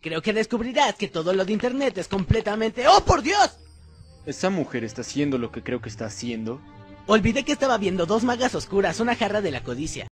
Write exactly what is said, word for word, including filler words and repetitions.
Creo que descubrirás que todo lo de internet es completamente... ¡Oh, por Dios! ¿Esa mujer está haciendo lo que creo que está haciendo? Olvidé que estaba viendo dos magas oscuras, una jarra de la codicia.